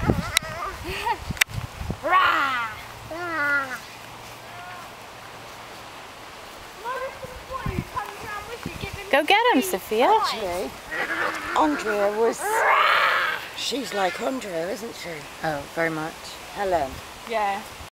Go get him, Sophia. Actually, Andrea was... She's like Andrea, isn't she? Oh, very much. Helen. Yeah.